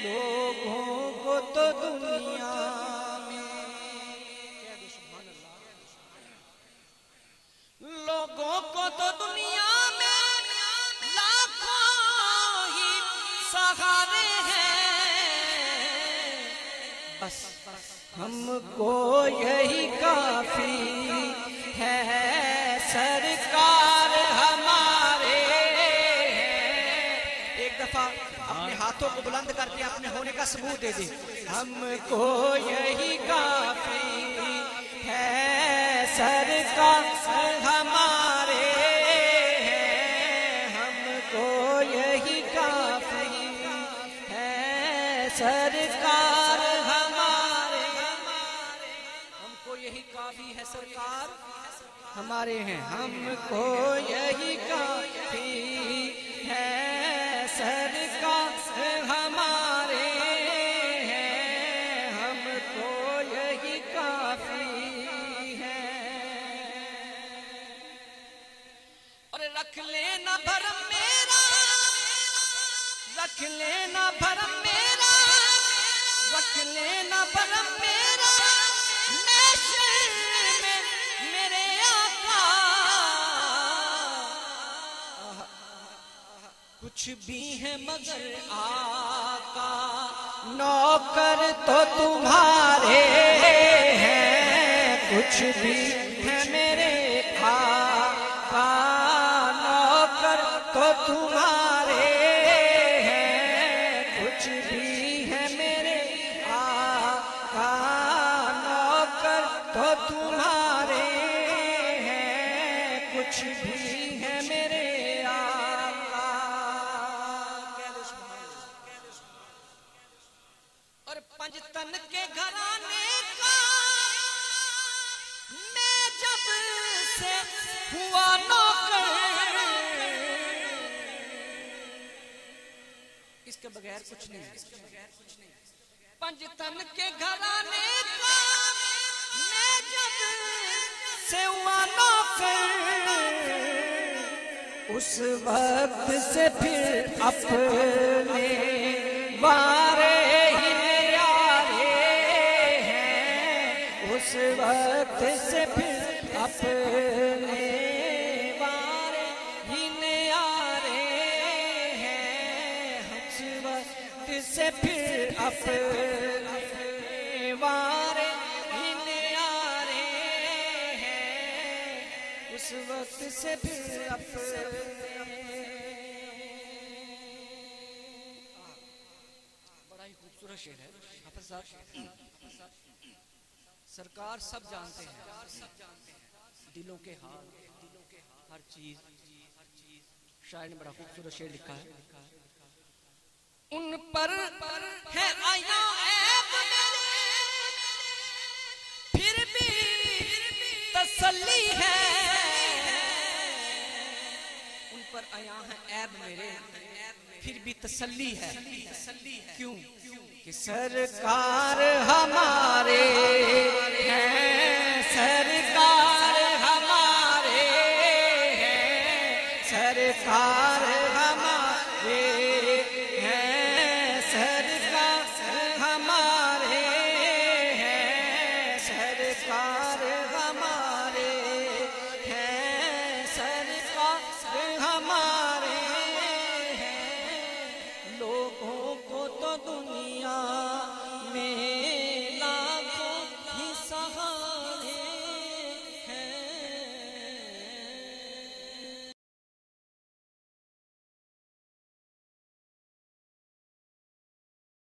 लोगों को तो दुनिया में, लोगों को तो दुनिया में लाखों ही सहारे हैं, बस हमको यही काफी है, सरकार हमारे हैं। एक दफा अपने हाथों को बुलंद करके अपने होने का सबूत दे दे। हमको यही काफी है, सरकार हमारे हैं, हमको यही काफी है, सरकार हमारे, हमको यही काफी है, सरकार हमारे हैं, हमको यही काफी है, सरकार हमारे हैं, हमको यही काफी है। और रख लेना भरम मेरा, रख लेना भरम मेरा, रख लेना भरम मेरा, मेरे आका कुछ भी है मगर आका, नौकर तो तुम्हारे हैं, कुछ भी है मेरे आका, नौकर तो तुम्हारे हैं, कुछ भी है मेरे आका, नौकर तो तुम्हारे हैं, कुछ भी है मेरे आका। और पंजतन के घराने का मैं जब से हुआ नौकर, इसके बगैर कुछ नहीं, पंजतन के घराने का मैं जब से हुआ नौकर, उस वक्त से फिर अपने वारे ही न्यारे हैं, उस वक्त से फिर अपने वारे ही न्यारे हैं, उस वक्त से फिर अपने वारे ही न्यारे हैं, उस वक्त से फिर अपने। बड़ा ही खूबसूरत शेर है हाफिज साहब। सरकार सब जानते हैं दिलों के हाल, हर चीज, शायर ने बड़ा खूबसूरत शेर लिखा है। उन पर है आया ऐब फिर भी तसल्ली है, उन पर आया है ऐब मेरे फिर भी तसल्ली है, क्यों कि सरकार हमारे हैं, सरकार हमारे हैं, सरकार हमारे हैं, सरकार हमारे हैं, सरकार हमारे हैं, सरकार हमारे हैं, लोगों को तो दुनिया